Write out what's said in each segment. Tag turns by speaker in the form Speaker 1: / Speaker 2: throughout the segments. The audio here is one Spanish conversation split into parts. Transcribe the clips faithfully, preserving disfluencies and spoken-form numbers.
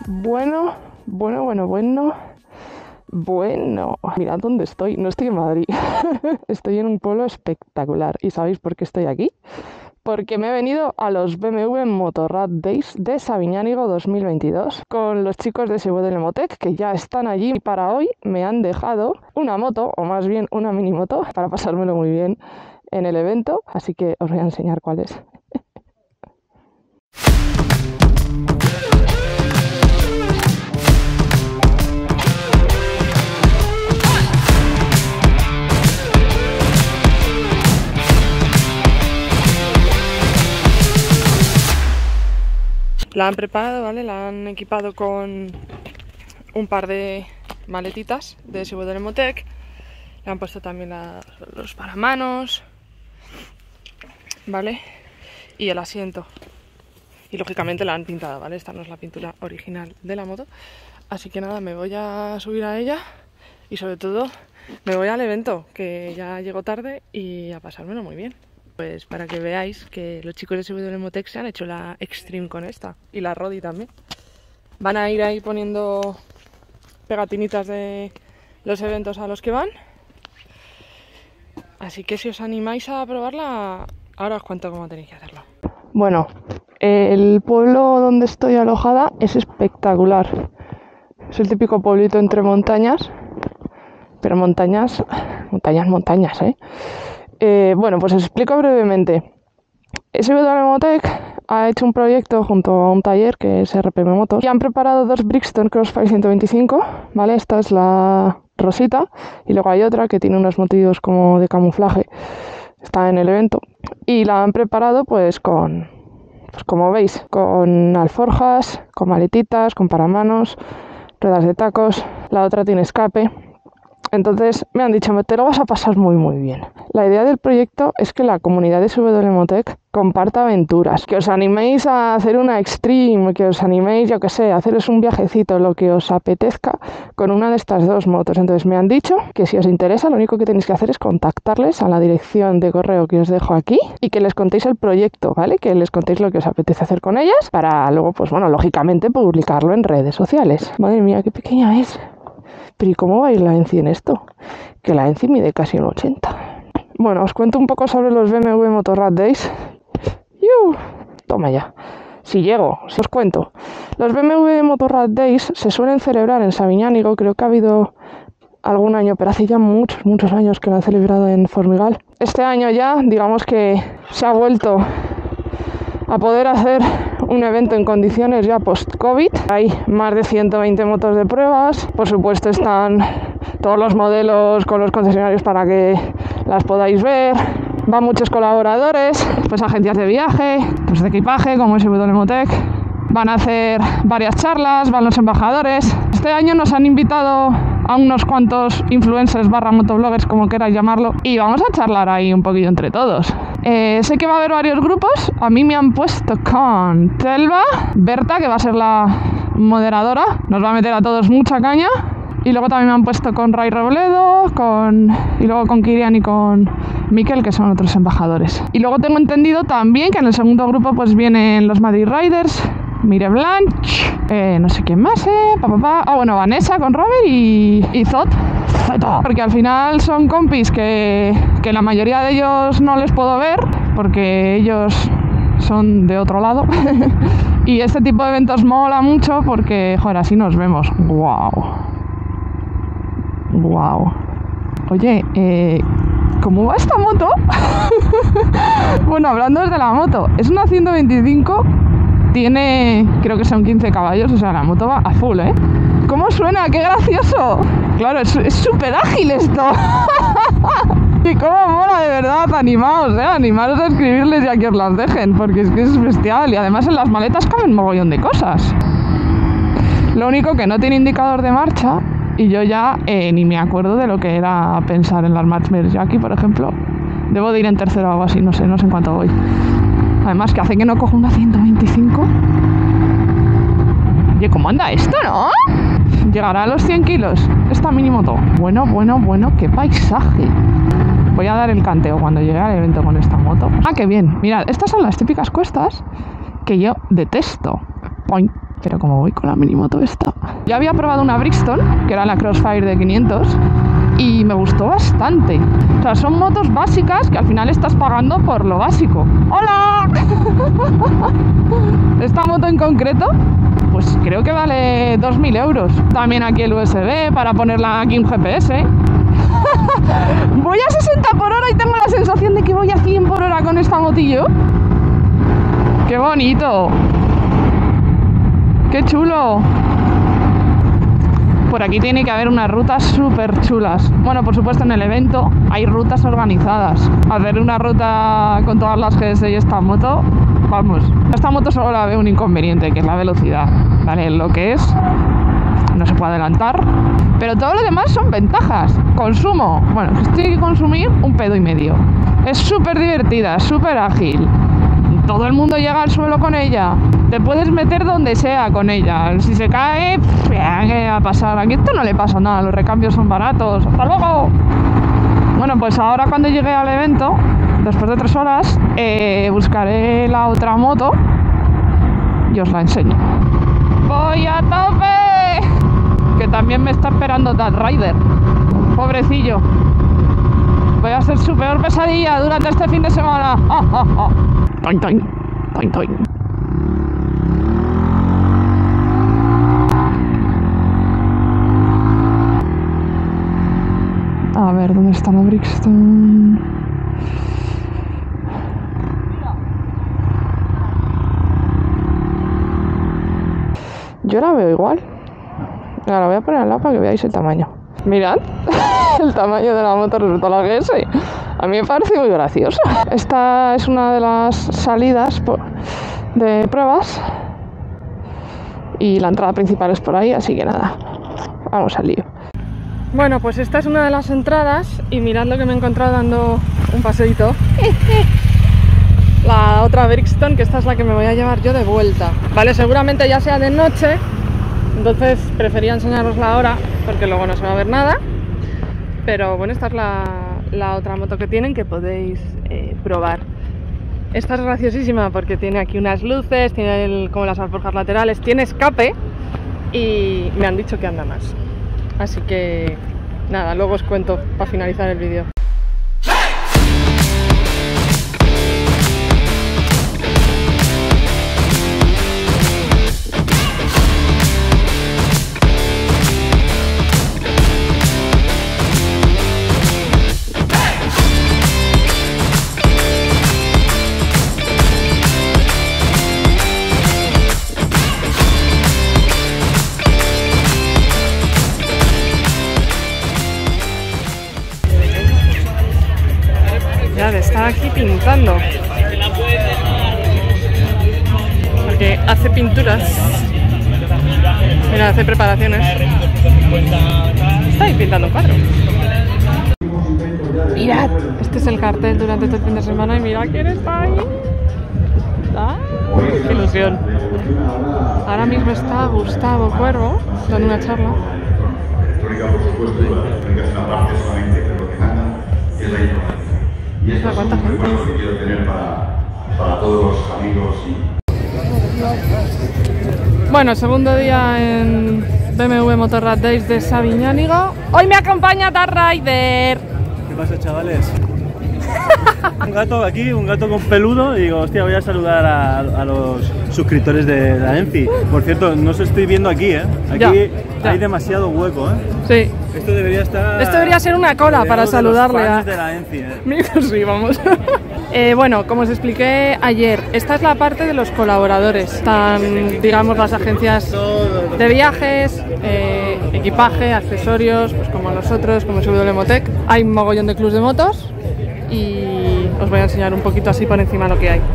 Speaker 1: Bueno, bueno, bueno, bueno. Bueno, mirad dónde estoy. No estoy en Madrid. Estoy en un pueblo espectacular. ¿Y sabéis por qué estoy aquí? Porque me he venido a los B M W Motorrad Days de Sabiñánigo dos mil veintidós con los chicos de S W L Motec, que ya están allí. Y para hoy me han dejado una moto, o más bien una mini moto, para pasármelo muy bien en el evento. Así que os voy a enseñar cuál es. La han preparado, ¿vale? La han equipado con un par de maletitas de S W L Motec. Le han puesto también la, los paramanos, ¿vale? Y el asiento. Y lógicamente la han pintado, ¿vale? Esta no es la pintura original de la moto. Así que nada, me voy a subir a ella y sobre todo me voy al evento, que ya llego tarde, y a pasármelo muy bien. Pues para que veáis que los chicos de S W L Motec se han hecho la Extreme con esta. Y la Rodi también. Van a ir ahí poniendo pegatinitas de los eventos a los que van. Así que si os animáis a probarla, ahora os cuento cómo tenéis que hacerlo. Bueno, el pueblo donde estoy alojada es espectacular. Es el típico pueblito entre montañas. Pero montañas, montañas, montañas, ¿eh? Eh, bueno, pues os explico brevemente. S W L Motec ha hecho un proyecto junto a un taller que es R P M Motos y han preparado dos Brixton Crossfire ciento veinticinco, ¿vale? Esta es la rosita y luego hay otra que tiene unos motivos como de camuflaje. Está en el evento y la han preparado pues con, pues como veis, con alforjas, con maletitas, con paramanos, ruedas de tacos. La otra tiene escape. Entonces me han dicho, te lo vas a pasar muy muy bien. La idea del proyecto es que la comunidad de S W L Motec comparta aventuras, que os animéis a hacer una Extreme, que os animéis, yo que sé, a haceros un viajecito, lo que os apetezca con una de estas dos motos. Entonces me han dicho que si os interesa, lo único que tenéis que hacer es contactarles a la dirección de correo que os dejo aquí y que les contéis el proyecto, ¿vale? Que les contéis lo que os apetece hacer con ellas para luego, pues bueno, lógicamente publicarlo en redes sociales. Madre mía, qué pequeña es. Pero ¿y cómo va a ir la ENCI en esto? Que la ENCI mide casi un ochenta. Bueno, os cuento un poco sobre los B M W Motorrad Days. ¡Yu! Toma ya. Si llego, os cuento. Los B M W Motorrad Days se suelen celebrar en Sabiñánigo. Creo que ha habido algún año, pero hace ya muchos, muchos años que lo han celebrado en Formigal. Este año ya, digamos que se ha vuelto a poder hacer un evento en condiciones ya post-COVID. Hay más de ciento veinte motos de pruebas. Por supuesto están todos los modelos con los concesionarios para que las podáis ver. Van muchos colaboradores, pues agencias de viaje, pues de equipaje como S W L Motec. Van a hacer varias charlas, van los embajadores. Este año nos han invitado a unos cuantos influencers barra motobloggers, como queráis llamarlo, y vamos a charlar ahí un poquillo entre todos. Eh, sé que va a haber varios grupos. A mí me han puesto con Telva, Berta, que va a ser la moderadora, nos va a meter a todos mucha caña. Y luego también me han puesto con Ray Robledo, con... y luego con Kirian y con Miquel, que son otros embajadores. Y luego tengo entendido también que en el segundo grupo pues vienen los Madrid Riders, Mire Blanch, eh, no sé quién más, eh, pa, pa, pa. Ah, bueno, Vanessa con Robert y, y Zot. Porque al final son compis que, que la mayoría de ellos no les puedo ver, porque ellos son de otro lado. Y este tipo de eventos mola mucho porque, joder, así nos vemos. ¡Guau! ¡Guau! Oye, eh... ¿cómo va esta moto? Bueno, hablando desde la moto, es una ciento veinticinco, tiene, creo que son quince caballos, o sea, la moto va a full, ¿eh? ¿Cómo suena? ¡Qué gracioso! Claro, es súper ágil esto. Y cómo mola, de verdad, animaos, ¿eh? Animaros a escribirles y a que os las dejen, porque es que es bestial. Y además en las maletas caben un mogollón de cosas. Lo único que no tiene indicador de marcha, y yo ya eh, ni me acuerdo de lo que era pensar en las Matchmares. Yo aquí, por ejemplo, debo de ir en tercero o algo así, no sé, no sé en cuánto voy. Además, que hace que no cojo una ciento veinticinco. Oye, ¿cómo anda esto, no? Llegará a los cien kilos esta mini moto. Bueno, bueno, bueno, qué paisaje. Voy a dar el canteo cuando llegue al evento con esta moto. Ah, qué bien. Mirad, estas son las típicas cuestas que yo detesto. Point, Pero como voy con la minimoto esta... Yo había probado una Brixton, que era la Crossfire de quinientos, y me gustó bastante. O sea, son motos básicas que al final estás pagando por lo básico. ¡Hola! Esta moto en concreto, pues creo que vale dos mil euros. También aquí el U S B para ponerla aquí un G P S. Voy a sesenta por hora y tengo la sensación de que voy a cien por hora con esta motillo. ¡Qué bonito! ¡Qué chulo! Por aquí tiene que haber unas rutas súper chulas. Bueno, por supuesto en el evento hay rutas organizadas. Hacer una ruta con todas las G S y esta moto, vamos. Esta moto solo la veo un inconveniente, que es la velocidad. Vale, lo que es, no se puede adelantar. Pero todo lo demás son ventajas. Consumo, bueno, pues tiene que consumir un pedo y medio. Es súper divertida, súper ágil. Todo el mundo llega al suelo con ella. Te puedes meter donde sea con ella. Si se cae, pff, ¿qué va a pasar? Aquí esto no le pasa nada, los recambios son baratos. ¡Hasta luego! Bueno, pues ahora cuando llegue al evento, después de tres horas, eh, buscaré la otra moto y os la enseño. ¡Voy a tope! Que también me está esperando Dark Rider. Pobrecillo. Voy a ser su peor pesadilla durante este fin de semana. ¡Ah, ah, ah! Toin, toin, toin, toin. A ver, ¿dónde está la Brixton? Yo la veo igual. Ahora la voy a poner al lado para que veáis el tamaño. Mirad, el tamaño de la moto respecto a la G S. A mí me parece muy gracioso. Esta es una de las salidas de pruebas y la entrada principal es por ahí, así que nada, vamos al lío. Bueno, pues esta es una de las entradas y mirad lo que me he encontrado dando un paseíto. La otra Brixton, que esta es la que me voy a llevar yo de vuelta. Vale, seguramente ya sea de noche, entonces prefería enseñarosla ahora porque luego no se va a ver nada. Pero bueno, esta es la, la otra moto que tienen que podéis eh, probar. Esta es graciosísima porque tiene aquí unas luces, tiene el, como las alforjas laterales, tiene escape y me han dicho que anda más. Así que nada, luego os cuento para finalizar el vídeo. Está aquí pintando porque hace pinturas, mira, hace preparaciones, está ahí pintando un cuadro. Mirad, este es el cartel durante todo el fin de semana y mira quién está ahí. ¡Ah! ¡Qué ilusión! Ahora mismo está Gustavo Cuervo dando una charla.
Speaker 2: Y esta es una cosa que quiero tener para, para todos los amigos. Y...
Speaker 1: Bueno, segundo día en B M W Motorrad Days de Sabiñánigo. Hoy me acompaña Dark Rider.
Speaker 3: ¿Qué pasa, chavales? Un gato aquí, un gato con peludo, y digo, hostia, voy a saludar a, a los suscriptores de la Enfi. Por cierto, no os estoy viendo aquí, ¿eh? Aquí ya, ya. Hay demasiado hueco, ¿eh?
Speaker 1: Sí.
Speaker 3: Esto debería estar...
Speaker 1: Esto debería ser una cola para saludarle a...
Speaker 3: de la Enfi, ¿eh?
Speaker 1: Mira, sí, vamos. eh, bueno, como os expliqué ayer, esta es la parte de los colaboradores. Están, digamos, las agencias de viajes, eh, equipaje, accesorios, pues como nosotros, como S W Motec. Hay un mogollón de clubs de motos y os voy a enseñar un poquito así por encima lo que hay.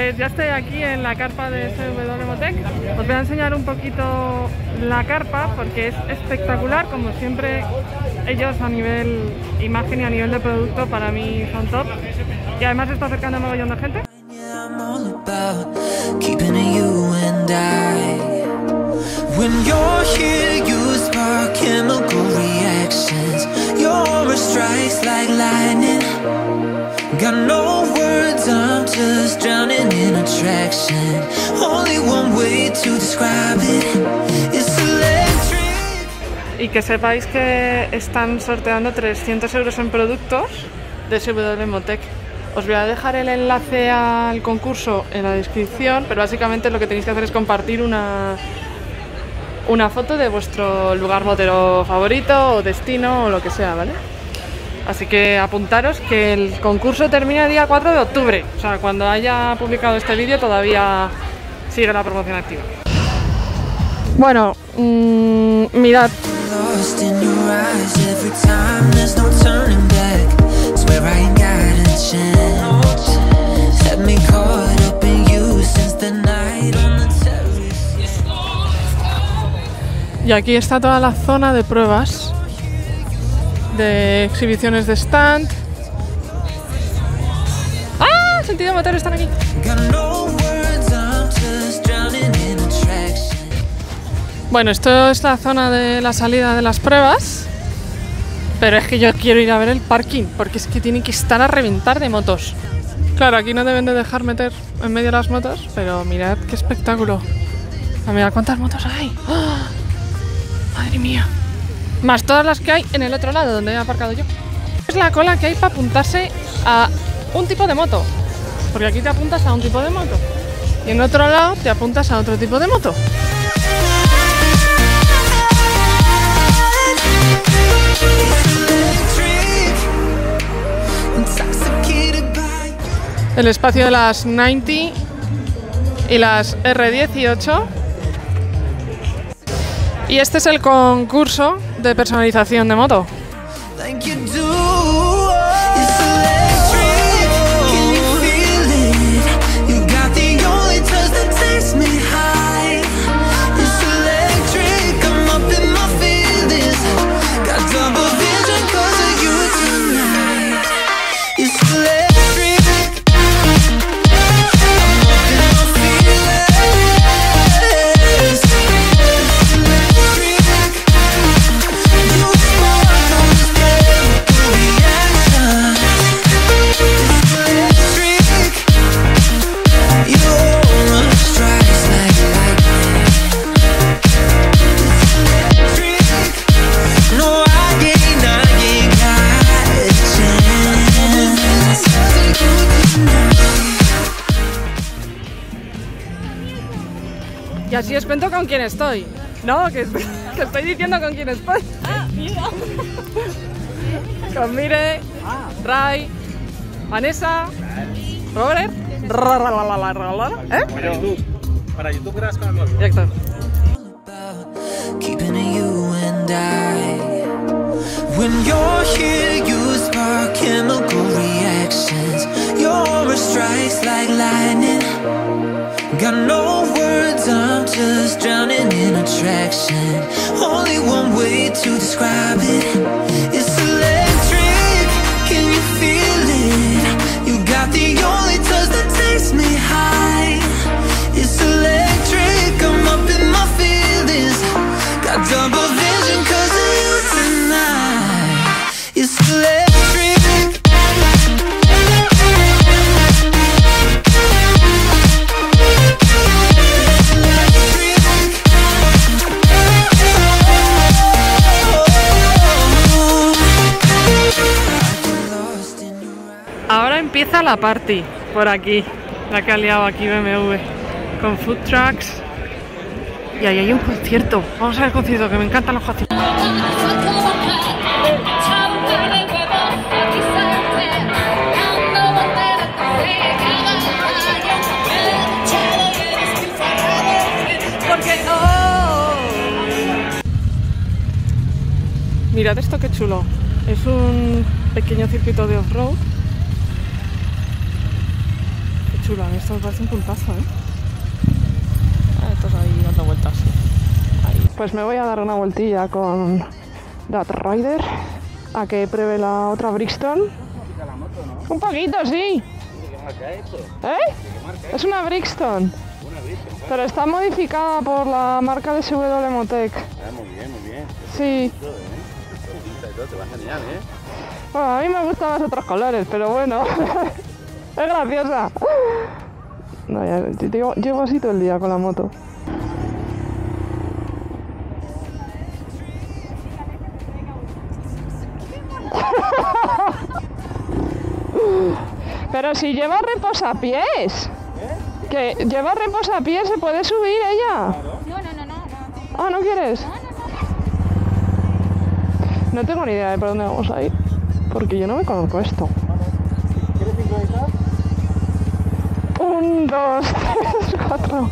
Speaker 1: Pues ya estoy aquí en la carpa de S W Motec. Os voy a enseñar un poquito la carpa porque es espectacular, como siempre. Ellos a nivel imagen y a nivel de producto para mí son top. Y además está acercando a un montón de gente. When you're here, you spark chemical reactions. Your aura strikes like lightning. Got no words, I'm just drowning in attraction. Only one way to describe it. It's electric. Y que sepáis que están sorteando trescientos euros en productos de S W Motec. Os voy a dejar el enlace al concurso en la descripción, pero básicamente lo que tenéis que hacer es compartir una una foto de vuestro lugar motero favorito o destino o lo que sea, ¿vale? Así que apuntaros que el concurso termina el día cuatro de octubre, o sea, cuando haya publicado este vídeo todavía sigue la promoción activa. Bueno, mmm, mirad. Y aquí está toda la zona de pruebas, de exhibiciones de stand. ¡Ah! Sentido motor están aquí. Bueno, esto es la zona de la salida de las pruebas, pero es que yo quiero ir a ver el parking, porque es que tienen que estar a reventar de motos. Claro, aquí no deben de dejar meter en medio las motos, pero mirad qué espectáculo. A mirad cuántas motos hay. ¡Oh! Madre mía. Más todas las que hay en el otro lado, donde he aparcado yo. Es la cola que hay para apuntarse a un tipo de moto. Porque aquí te apuntas a un tipo de moto. Y en otro lado te apuntas a otro tipo de moto. El espacio de las noventa y las R dieciocho. Y este es el concurso de personalización de moto. Y así os cuento con quién estoy. No, que, que estoy diciendo con quién estoy. Ah, mira. Con Mire, Ray, Vanessa, Robert. ¿Eh?
Speaker 3: Para YouTube. Para YouTube grabas con el móvil.
Speaker 1: Directo.
Speaker 4: When you're here, you spark chemical reactions. Your aura strikes like lightning. Got no words, I'm just drowning in attraction. Only one way to describe it. It's electric, can you feel it? You got the only touch that takes me high. It's electric, I'm up in my feelings. Got double vision cause of you tonight. It's electric.
Speaker 1: Ahora empieza la party por aquí, la que ha liado aquí B M W, con food trucks. Y ahí hay un concierto. Vamos a ver el concierto, que me encantan los conciertos. Porque oh. Mirad esto, qué chulo. Es un pequeño circuito de off-road. chula, esto me parece un puntazo, ¿eh? Ah, estás ahí dando vueltas. Ahí. Pues me voy a dar una vueltilla con That Rider a que pruebe la otra Brixton. Un poquito, sí. ¿Eh? Es una Brixton. Pero está modificada por la marca de S W Motec.
Speaker 3: Ah, muy bien, muy bien.
Speaker 1: Sí.
Speaker 3: Te va genial, ¿eh?
Speaker 1: Bueno, a mí me gustan más otros colores, pero bueno. Es graciosa. No, ya, llevo, llevo así todo el día con la moto. Pero si lleva reposapiés. ¿Eh? Que lleva reposapiés, se puede subir ella.
Speaker 5: No, no, no, no, no.
Speaker 1: Ah, ¿no quieres?
Speaker 5: No, no, no.
Speaker 1: No tengo ni idea de por dónde vamos a ir, porque yo no me conozco esto.
Speaker 3: ¿Quieres sincronizar?
Speaker 1: Un, dos, tres, cuatro.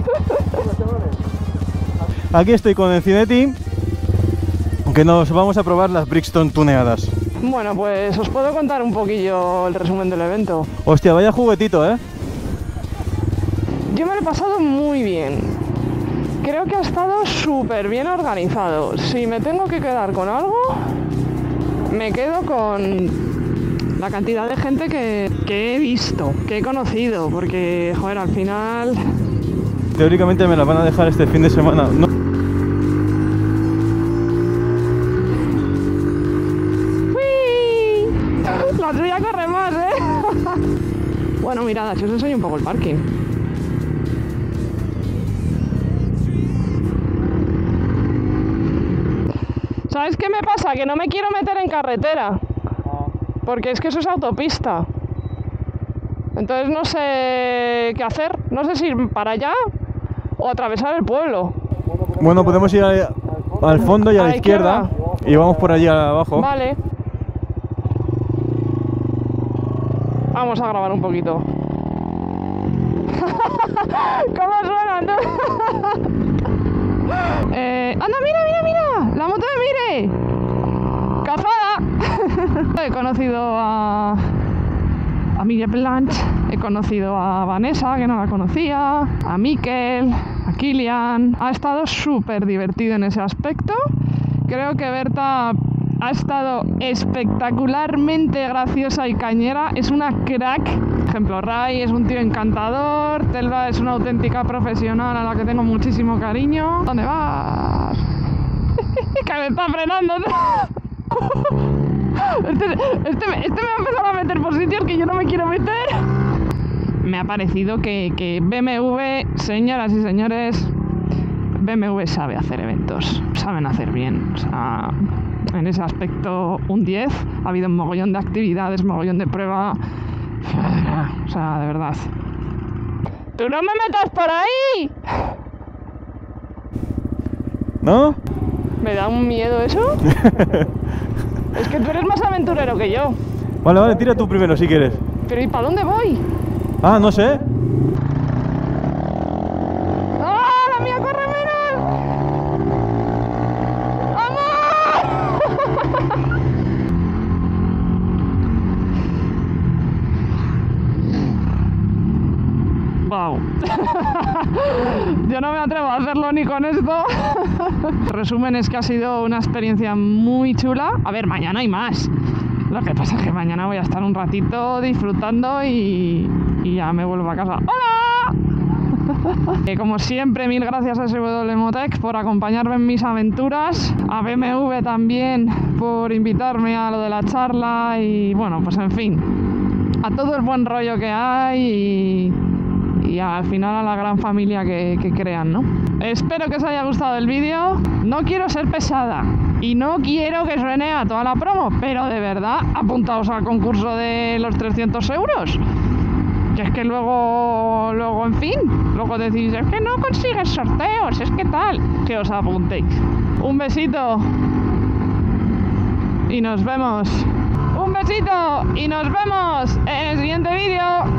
Speaker 3: Aquí estoy con el Cinetti, que nos vamos a probar las Brixton tuneadas.
Speaker 1: Bueno, pues os puedo contar un poquillo el resumen del evento.
Speaker 3: Hostia, vaya juguetito, ¿eh?
Speaker 1: Yo me lo he pasado muy bien. Creo que ha estado súper bien organizado. Si me tengo que quedar con algo, me quedo con la cantidad de gente que, que he visto, que he conocido, porque, joder, al final...
Speaker 3: Teóricamente me la van a dejar este fin de semana. No.
Speaker 1: ¡Uy! La suya corre más, ¿eh? Bueno, mirad, os enseño un poco el parking. ¿Sabes qué me pasa? Que no me quiero meter en carretera. Porque es que eso es autopista. Entonces no sé qué hacer. No sé si ir para allá o atravesar el pueblo.
Speaker 3: Bueno, podemos ir al, al fondo y a, a la izquierda, izquierda y vamos por allí abajo.
Speaker 1: Vale. Vamos a grabar un poquito. ¿Cómo suenan? eh, ¡Anda, mira, mira, mira! ¡La moto de Mire! ¡Cazada! He conocido a... a Miguel Blanch, he conocido a Vanessa, que no la conocía, a Miquel, a Kilian. Ha estado súper divertido en ese aspecto. Creo que Berta ha estado espectacularmente graciosa y cañera. Es una crack. Por ejemplo, Ray es un tío encantador. Telva es una auténtica profesional a la que tengo muchísimo cariño. ¿Dónde vas? Que me está frenando. Este, este, este me ha empezado a meter por sitios que yo no me quiero meter. Me ha parecido que, que B M W, señoras y señores, B M W sabe hacer eventos, saben hacer bien. O sea, en ese aspecto un diez. Ha habido un mogollón de actividades, mogollón de prueba. O sea, de verdad. ¡Tú no me metas por ahí!
Speaker 3: ¿No?
Speaker 1: ¿Me da un miedo eso? Es que tú eres más aventurero que yo.
Speaker 3: Vale, vale, tira tú primero si quieres.
Speaker 1: ¿Pero y para dónde voy?
Speaker 3: Ah, no sé.
Speaker 1: ¡Ah, la mía corre menos! ¡Vamos! ¡Wow! Yo no me atrevo a hacerlo ni con esto. Resumen es que ha sido una experiencia muy chula. A ver, mañana hay más. Lo que pasa es que mañana voy a estar un ratito disfrutando y, y ya me vuelvo a casa. ¡Hola! Eh, como siempre, mil gracias a S W Motec por acompañarme en mis aventuras. A B M W también por invitarme a lo de la charla. Y bueno, pues en fin, a todo el buen rollo que hay y, y al final a la gran familia que, que crean, ¿no? Espero que os haya gustado el vídeo. No quiero ser pesada y no quiero que suene a toda la promo, pero de verdad, apuntaos al concurso de los trescientos euros. Que es que luego, luego, en fin, luego decís, es que no consigues sorteos, es que tal, que os apuntéis. Un besito y nos vemos. Un besito y nos vemos en el siguiente vídeo.